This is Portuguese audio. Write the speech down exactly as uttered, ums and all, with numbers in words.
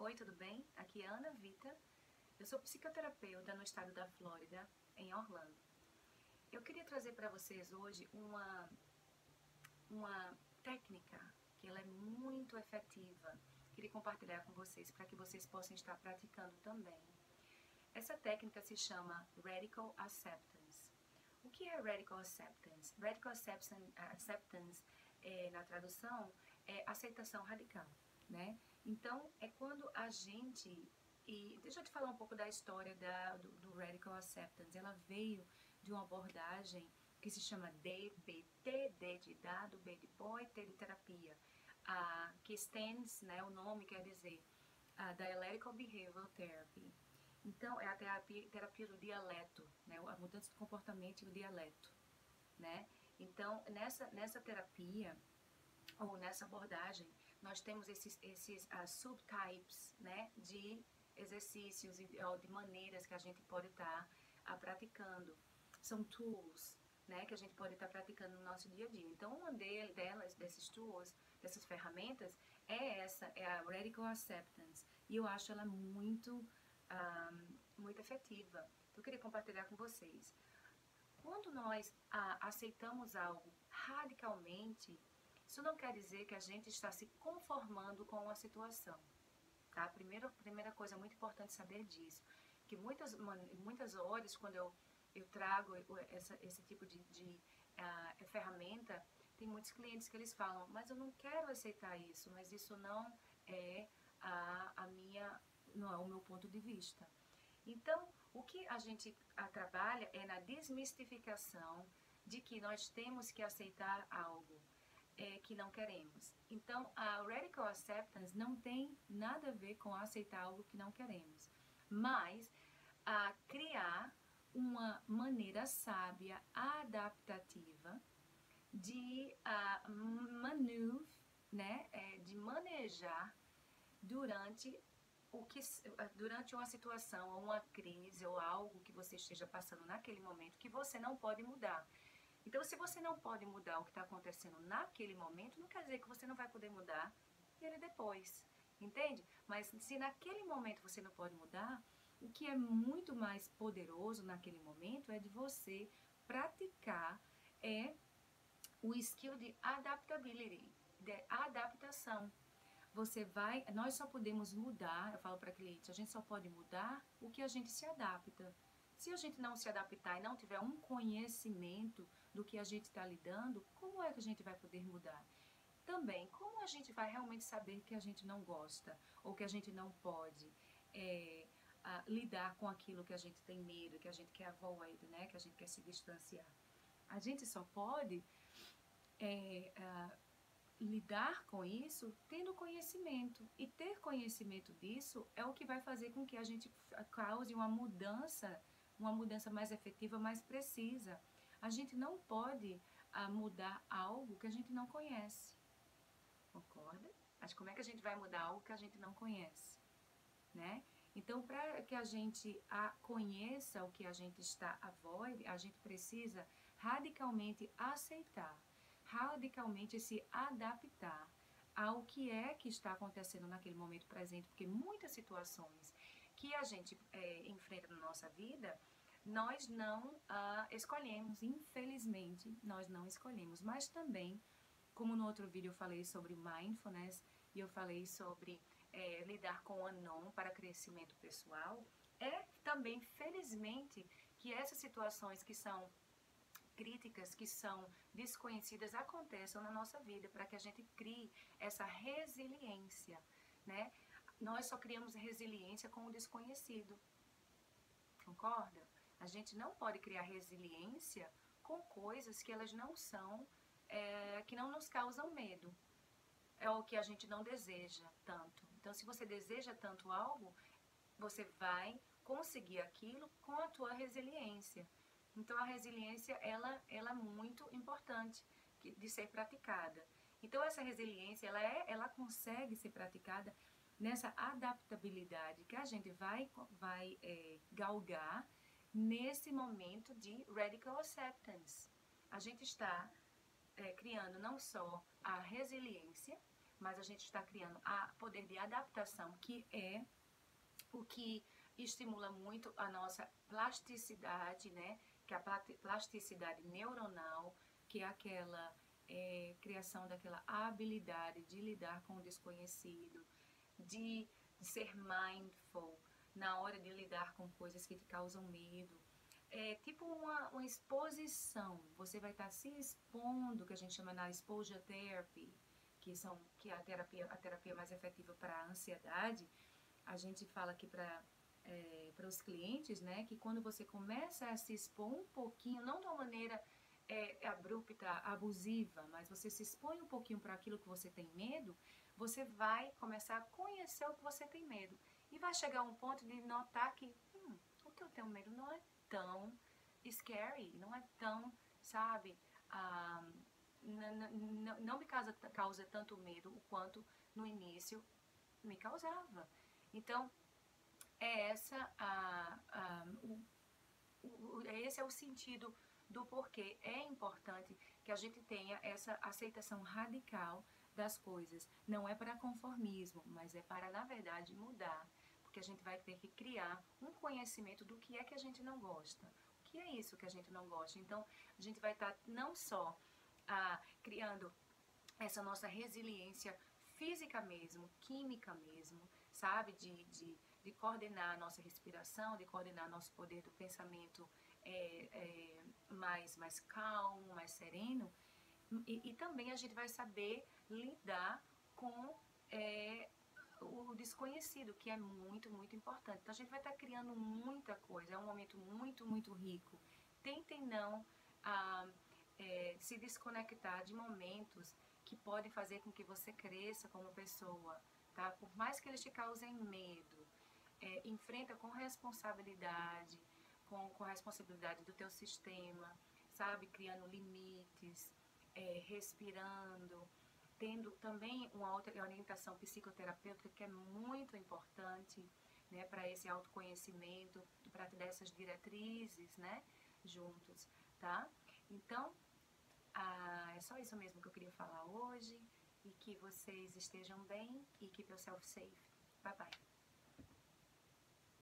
Oi, tudo bem? Aqui é a Ana Vita. Eu sou psicoterapeuta no estado da Flórida, em Orlando. Eu queria trazer para vocês hoje uma, uma técnica que ela é muito efetiva. Queria compartilhar com vocês para que vocês possam estar praticando também. Essa técnica se chama Radical Acceptance. O que é Radical Acceptance? Radical Acceptance, acceptance é, na tradução, é aceitação radical, né? Então, é quando a gente... E deixa eu te falar um pouco da história da, do, do Radical Acceptance. Ela veio de uma abordagem que se chama D B T, D de dado, B de boy, T de terapia, a, que stands, né, o nome quer dizer a Dialectical Behavioral Therapy. Então, é a terapia, terapia do dialeto, né, a mudança de comportamento e o dialeto, né? Então, nessa, nessa terapia, ou nessa abordagem, nós temos esses, esses uh, subtypes, né, de exercícios e ou de maneiras que a gente pode estar tá, uh, praticando. São tools, né, que a gente pode estar tá praticando no nosso dia a dia. Então, uma delas, desses tools, dessas ferramentas, é essa, é a Radical Acceptance. E eu acho ela muito, um, muito efetiva. Então, eu queria compartilhar com vocês. Quando nós uh, aceitamos algo radicalmente, isso não quer dizer que a gente está se conformando com uma situação, tá? Primeira, primeira coisa muito importante saber disso, que muitas, muitas horas, quando eu, eu trago essa, esse tipo de, de uh, ferramenta, tem muitos clientes que eles falam, mas eu não quero aceitar isso, mas isso não é a, a minha, não é o meu ponto de vista. Então, o que a gente a, trabalha é na desmistificação de que nós temos que aceitar algo É, que não queremos. Então, a Radical Acceptance não tem nada a ver com aceitar algo que não queremos, mas a criar uma maneira sábia, adaptativa de uh, maneuver, né, é, de manejar durante o que durante uma situação ou uma crise ou algo que você esteja passando naquele momento que você não pode mudar. Então, se você não pode mudar o que está acontecendo naquele momento, não quer dizer que você não vai poder mudar ele depois, entende? Mas se naquele momento você não pode mudar, o que é muito mais poderoso naquele momento é de você praticar é o skill de adaptability, de adaptação. Você vai, nós só podemos mudar, eu falo para cliente, a gente só pode mudar o que a gente se adapta. Se a gente não se adaptar e não tiver um conhecimento do que a gente está lidando, como é que a gente vai poder mudar? Também, como a gente vai realmente saber que a gente não gosta ou que a gente não pode é, a, lidar com aquilo que a gente tem medo, que a gente quer avoid, né? Que a gente quer se distanciar? A gente só pode é, a, lidar com isso tendo conhecimento. E ter conhecimento disso é o que vai fazer com que a gente cause uma mudança uma mudança mais efetiva, mais precisa. A gente não pode ah, mudar algo que a gente não conhece. Concorda? Mas como é que a gente vai mudar algo que a gente não conhece? Né? Então, para que a gente a, conheça o que a gente está avoid, a gente precisa radicalmente aceitar, radicalmente se adaptar ao que é que está acontecendo naquele momento presente, porque muitas situações que a gente é, enfrenta na nossa vida, nós não ah, escolhemos, infelizmente, nós não escolhemos, mas também, como no outro vídeo eu falei sobre mindfulness, e eu falei sobre é, lidar com o unknown para crescimento pessoal, é também, felizmente, que essas situações que são críticas, que são desconhecidas, aconteçam na nossa vida, para que a gente crie essa resiliência, né? Nós só criamos resiliência com o desconhecido, concorda? A gente não pode criar resiliência com coisas que elas não são, é, que não nos causam medo, é o que a gente não deseja tanto. Então, se você deseja tanto algo, você vai conseguir aquilo com a tua resiliência. Então, a resiliência, ela, ela é muito importante de ser praticada. Então, essa resiliência, ela, é, ela consegue ser praticada nessa adaptabilidade que a gente vai, vai é, galgar nesse momento de Radical Acceptance. A gente está é, criando não só a resiliência, mas a gente está criando a poder de adaptação, que é o que estimula muito a nossa plasticidade, né? Que é a plasticidade neuronal, que é aquela é, criação daquela habilidade de lidar com o desconhecido, de, de ser mindful na hora de lidar com coisas que te causam medo. É tipo uma, uma exposição, você vai estar se expondo, que a gente chama na exposure therapy, que, são, que é a terapia, a terapia mais efetiva para a ansiedade. A gente fala aqui para é, para os clientes, né, que quando você começa a se expor um pouquinho, não de uma maneira é, abrupta, abusiva, mas você se expõe um pouquinho para aquilo que você tem medo, você vai começar a conhecer o que você tem medo. E vai chegar a um ponto de notar que hum, o que eu tenho medo não é tão scary, não é tão, sabe, ah, não me causa, causa tanto medo o quanto no início me causava. Então, é essa a, a, o, o, esse é o sentido do porquê é importante que a gente tenha essa aceitação radical das coisas. Não é para conformismo, mas é para, na verdade, mudar. Porque a gente vai ter que criar um conhecimento do que é que a gente não gosta. O que é isso que a gente não gosta? Então, a gente vai estar não só ah, criando essa nossa resiliência física mesmo, química mesmo, sabe? De, de, de coordenar a nossa respiração, de coordenar nosso poder do pensamento é, é, mais, mais calmo, mais sereno. E, e também a gente vai saber lidar com é, o desconhecido, que é muito, muito importante. Então a gente vai estar criando muita coisa, é um momento muito, muito rico. Tentem não ah, é, se desconectar de momentos que podem fazer com que você cresça como pessoa, tá? Por mais que eles te causem medo, é, enfrenta com responsabilidade, com, com a responsabilidade do teu sistema, sabe? Criando limites, é, respirando, tendo também uma outra orientação psicoterapêutica que é muito importante, né? Para esse autoconhecimento, para te dar essas diretrizes, né? Juntos, tá? Então, ah, é só isso mesmo que eu queria falar hoje, e que vocês estejam bem e keep yourself safe. Bye bye.